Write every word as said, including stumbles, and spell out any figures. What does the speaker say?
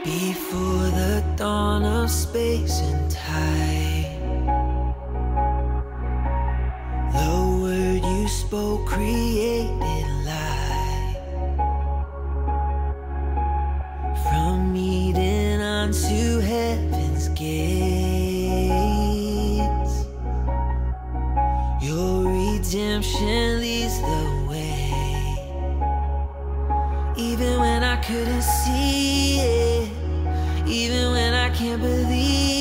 Before the dawn of space and time, the word you spoke created life. From Eden unto heaven's gates, your redemption leads the way. Even when I couldn't see it, even when I can't believe